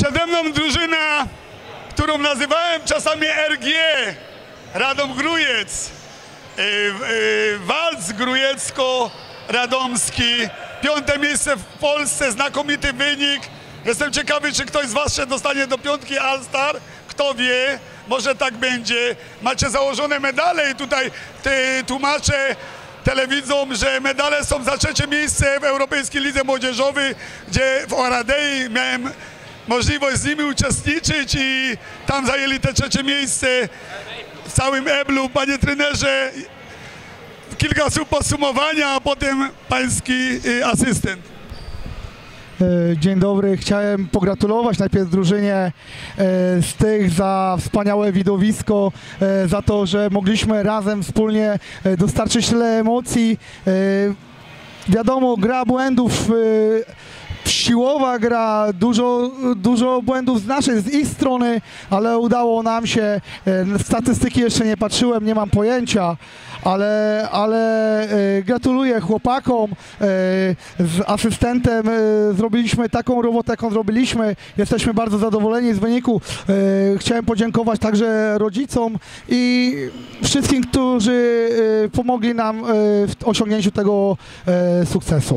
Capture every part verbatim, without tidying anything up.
Przede mną drużyna, którą nazywałem czasami R G, Radom Grójec, yy, yy, walc grójecko-radomski, piąte miejsce w Polsce, znakomity wynik. Jestem ciekawy, czy ktoś z was się dostanie do piątki All-Star, kto wie, może tak będzie. Macie założone medale i tutaj ty, tłumaczę telewidzom, że medale są za trzecie miejsce w Europejskiej Lidze Młodzieżowej, gdzie w Oradei miałem możliwość z nimi uczestniczyć i tam zajęli te trzecie miejsce w całym Eblu. Panie trenerze, kilka słów podsumowania, a potem pański asystent. Dzień dobry, chciałem pogratulować najpierw drużynie z tych za wspaniałe widowisko, za to, że mogliśmy razem wspólnie dostarczyć tyle emocji. Wiadomo, gra błędów, siłowa gra, dużo, dużo błędów z naszej, z ich strony, ale udało nam się. Statystyki jeszcze nie patrzyłem, nie mam pojęcia, ale, ale gratuluję chłopakom. Z asystentem zrobiliśmy taką robotę, jaką zrobiliśmy. Jesteśmy bardzo zadowoleni z wyniku. Chciałem podziękować także rodzicom i wszystkim, którzy pomogli nam w osiągnięciu tego sukcesu.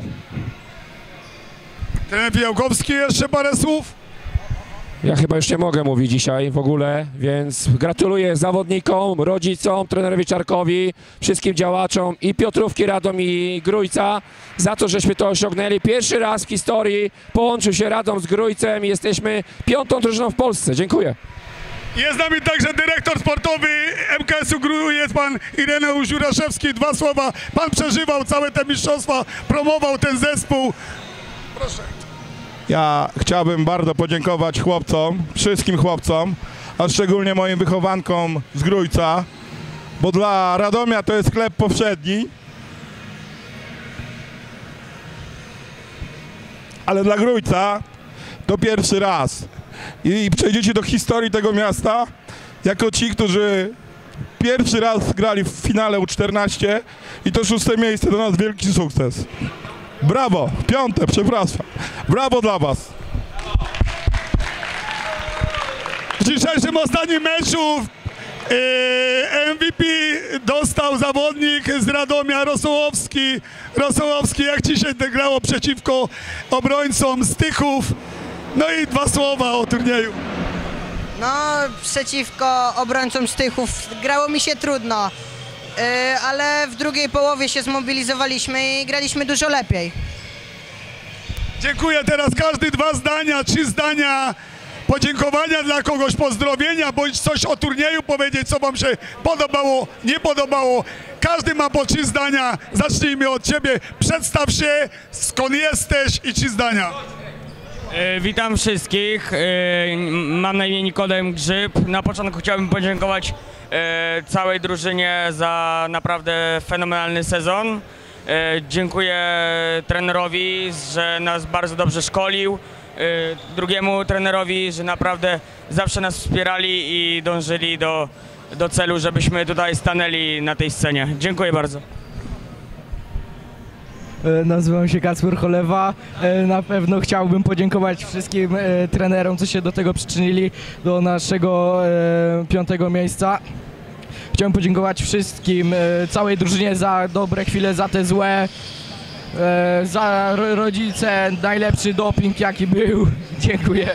Trener Pijałkowski, jeszcze parę słów? Ja chyba już nie mogę mówić dzisiaj w ogóle, więc gratuluję zawodnikom, rodzicom, trenerowi Czarkowi, wszystkim działaczom i Piotrówki, Radom i Grójca za to, żeśmy to osiągnęli. Pierwszy raz w historii połączył się Radom z Grójcem i jesteśmy piątą drużyną w Polsce. Dziękuję. Jest z nami także dyrektor sportowy M K S-u Grójec, pan Ireneusz Juraszewski. Dwa słowa. Pan przeżywał całe te mistrzostwa, promował ten zespół. Proszę. Ja chciałbym bardzo podziękować chłopcom, wszystkim chłopcom, a szczególnie moim wychowankom z Grójca, bo dla Radomia to jest chleb powszedni, ale dla Grójca to pierwszy raz. I przejdziecie do historii tego miasta jako ci, którzy pierwszy raz grali w finale U czternaście i to szóste miejsce, to nas wielki sukces. Brawo, piąte, przepraszam. Brawo dla was. W dzisiejszym ostatnim meczu yy, M V P dostał zawodnik z Radomia, Rosołowski. Rosołowski, jak dzisiaj grało przeciwko obrońcom z Tychów. No i dwa słowa o turnieju. No, przeciwko obrońcom z Tychów grało mi się trudno. Yy, ale w drugiej połowie się zmobilizowaliśmy i graliśmy dużo lepiej. Dziękuję. Teraz każdy dwa zdania, trzy zdania podziękowania dla kogoś, pozdrowienia, bądź coś o turnieju powiedzieć, co wam się podobało, nie podobało. Każdy ma po trzy zdania. Zacznijmy od ciebie. Przedstaw się, skąd jesteś i trzy zdania. E, witam wszystkich. E, mam na imię Nikodem Grzyb. Na początku chciałbym podziękować e, całej drużynie za naprawdę fenomenalny sezon. E, dziękuję trenerowi, że nas bardzo dobrze szkolił. E, drugiemu trenerowi, że naprawdę zawsze nas wspierali i dążyli do, do celu, żebyśmy tutaj stanęli na tej scenie. Dziękuję bardzo. Nazywam się Kacper Cholewa. Na pewno chciałbym podziękować wszystkim trenerom, co się do tego przyczynili, do naszego piątego miejsca. Chciałem podziękować wszystkim, całej drużynie za dobre chwile, za te złe, za rodzice, najlepszy doping jaki był. Dziękuję.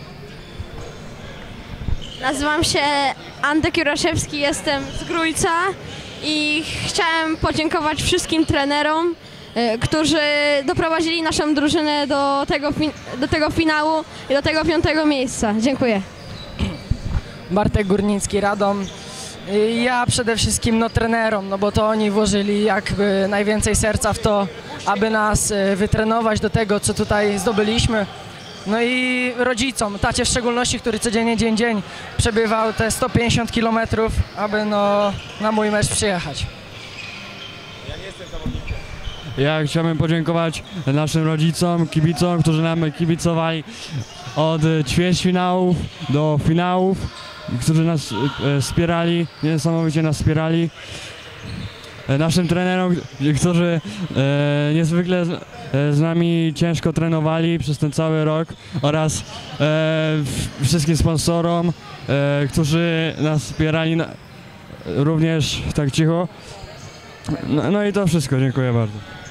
Nazywam się Antek Juraszewski, jestem z Grójca i chciałem podziękować wszystkim trenerom, którzy doprowadzili naszą drużynę do tego, do tego finału i do tego piątego miejsca. Dziękuję. Bartek Górnicki, Radom. Ja przede wszystkim no, trenerom, no bo to oni włożyli jakby najwięcej serca w to, aby nas wytrenować do tego, co tutaj zdobyliśmy. No i rodzicom, tacie w szczególności, który codziennie dzień dzień przebywał te sto pięćdziesiąt kilometrów, aby no, na mój mecz przyjechać. Ja nie jestem zawodnikiem. Ja chciałbym podziękować naszym rodzicom, kibicom, którzy nam kibicowali od ćwierćfinałów do finałów, którzy nas e, wspierali, niesamowicie nas wspierali. e, naszym trenerom, którzy e, niezwykle z, e, z nami ciężko trenowali przez ten cały rok oraz e, wszystkim sponsorom, e, którzy nas wspierali na, również tak cicho. No, no i to wszystko, dziękuję bardzo.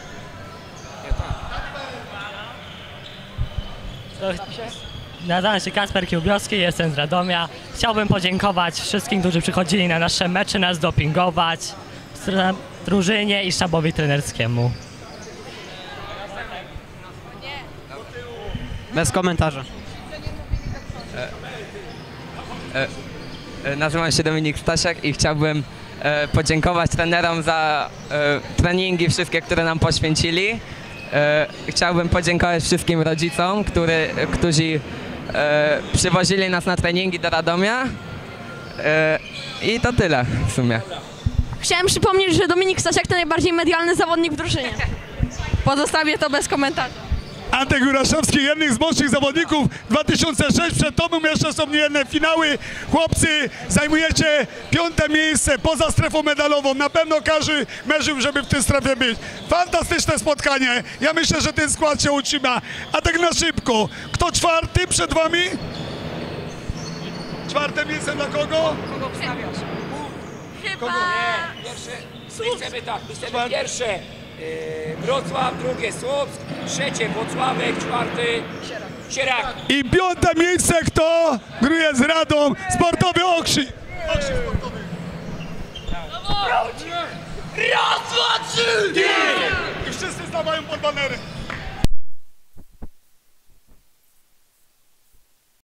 Nazywam się Kasper Kiełbiowski, jestem z Radomia. Chciałbym podziękować wszystkim, którzy przychodzili na nasze mecze, nas dopingować, drużynie i sztabowi trenerskiemu. Bez komentarza. E, e, nazywam się Dominik Stasiak i chciałbym e, podziękować trenerom za e, treningi wszystkie, które nam poświęcili. E, chciałbym podziękować wszystkim rodzicom, który, którzy e, przywozili nas na treningi do Radomia. E, I to tyle w sumie. Chciałem przypomnieć, że Dominik Stasiak to najbardziej medialny zawodnik w drużynie. Pozostawię to bez komentarza. Antek Juraszewski, jednych z młodszych zawodników dwa tysiące szósty. Przed tobą jeszcze są niejedne finały. Chłopcy, zajmujecie piąte miejsce poza strefą medalową. Na pewno każdy mierzył, żeby w tej strefie być. Fantastyczne spotkanie. Ja myślę, że ten skład się utrzyma. A tak na szybko. Kto czwarty przed wami? Czwarte miejsce dla kogo? Kogo wstawiasz? Chyba... Nie, pierwsze, my chcemy tak, my chcemy pierwsze yy, Wrocław, drugie Słupsk, trzecie Włocławek, czwarty Sierak. I piąte miejsce kto? Gruje z Radą, sportowy Okrzy. Okrzy sportowy. Raz, dwa, trzy! I wszyscy stawają pod banerem.